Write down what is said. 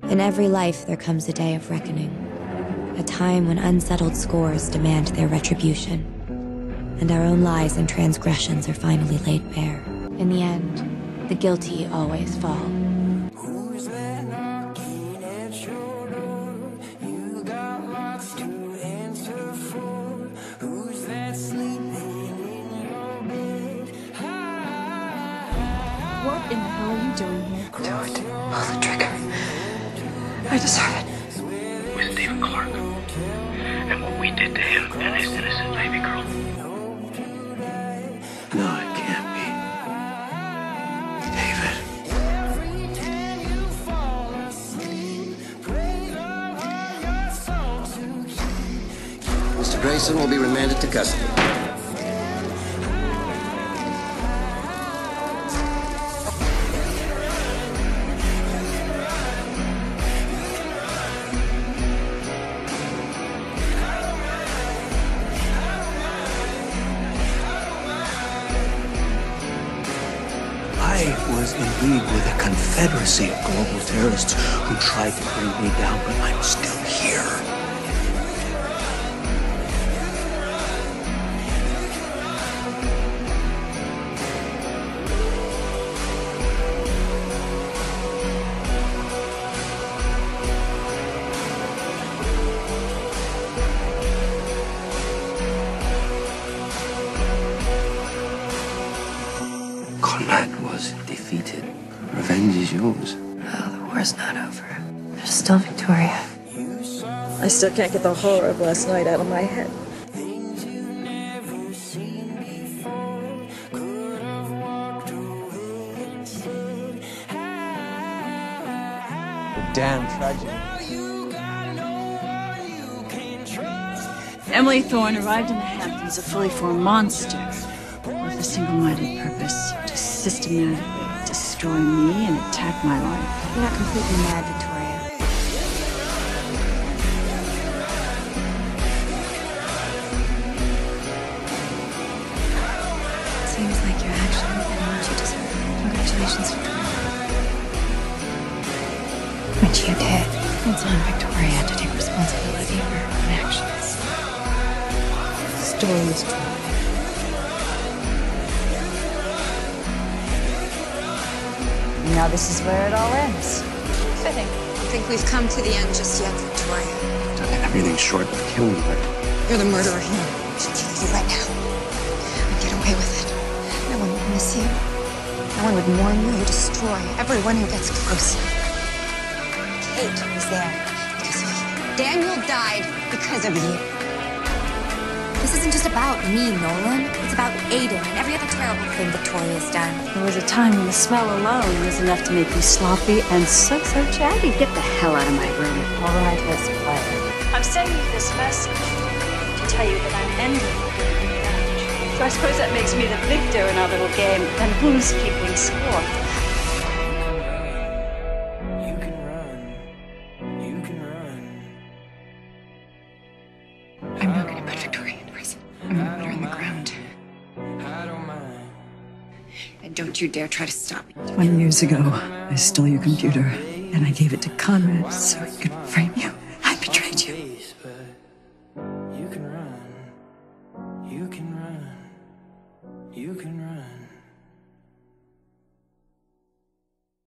In every life there comes a day of reckoning, a time when unsettled scores demand their retribution, and our own lies and transgressions are finally laid bare. In the end, the guilty always fall. Who's that knocking at your door? You got lots to answer for. Who's that sleeping in your bed? What in the hell are you doing here? Do it. Pull the trigger. I deserve it. With Stephen Clark. And what we did to him and his innocent baby girl. No, it can't be. David. Mr. Grayson will be remanded to custody. I was in league with a confederacy of global terrorists who tried to bring me down, but I'm still here. Conrad was defeated. Revenge is yours. Oh, the war's not over. There's still Victoria. I still can't get the horror of last night out of my head. Things you've never seen before. Could have walked away instead. The damn tragedy. You got no one you can trust. Emily Thorne arrived in the Hamptons a fully formed monster with a single-minded purpose to systematically destroy me and attack my life. You're not completely mad, Victoria. Seems like you're actually getting what you deserve. Congratulations, Victoria. Which you did. It's on Victoria to take responsibility for her own actions. The story is true. Now this is where it all ends. Fitting. I think we've come to the end just yet, Victoria. I've done everything short of killing her. You're the murderer here. We should kill you right now. And get away with it. No one would miss you. No one would mourn you. You destroy everyone who gets close. Kate was there because of you. Daniel died because of you. This isn't just about me, Nolan. It's about Aiden and every other terrible thing Victoria's done. There was a time when the smell alone was enough to make you sloppy and so chatty. Get the hell out of my room. All right, let's play. I'm sending you this message to tell you that I'm ending the match. So I suppose that makes me the victor in our little game, and who's keeping score? You can run. You can run. I'm not going to put Victoria in prison. I'm going to put her in the ground. I don't mind. And don't you dare try to stop me. 20 years ago, I stole your computer, and I gave it to Conrad so he could frame you.